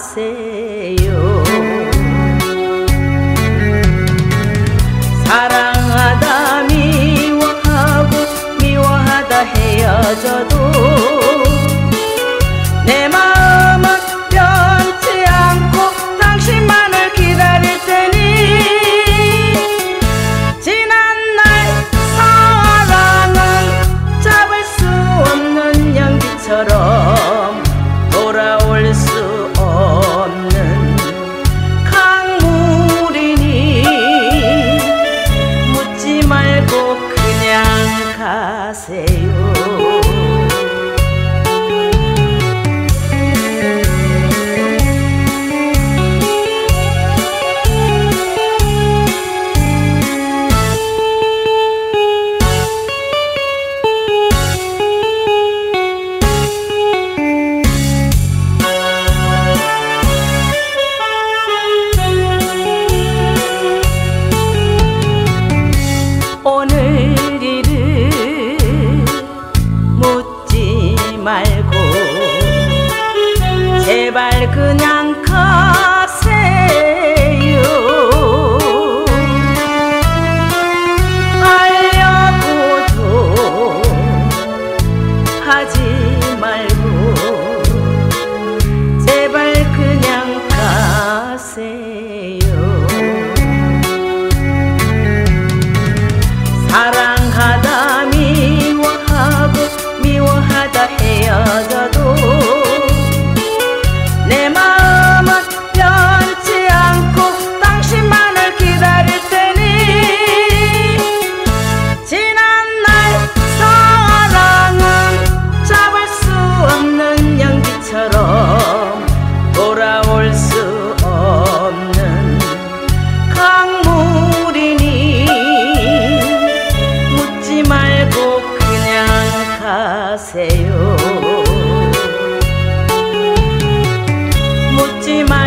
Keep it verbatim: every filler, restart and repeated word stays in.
가세요. 사랑하다 미워하고 미워하다 헤어져도 내 마음은 변치 않고 당신만을 기다릴 테니 지난 날 사랑은 잡을 수 없는 연기처럼 돌아올 수 없는 강물이니 묻지 말고 그냥 가세요. 오늘 일을 묻지 말고 제발 그냥 가세요. 알려고도 하지 말고 제발 그냥 가세요. 사랑하다 미워하고 미워하다 헤어져도 내 마음은 변치 않고 당신만을 기다릴 테니 지난 날 사랑은 잡을 수 없는 연기처럼 돌아올 수 없는 강물이니 묻지 말고 그냥 가세요. 묻지 마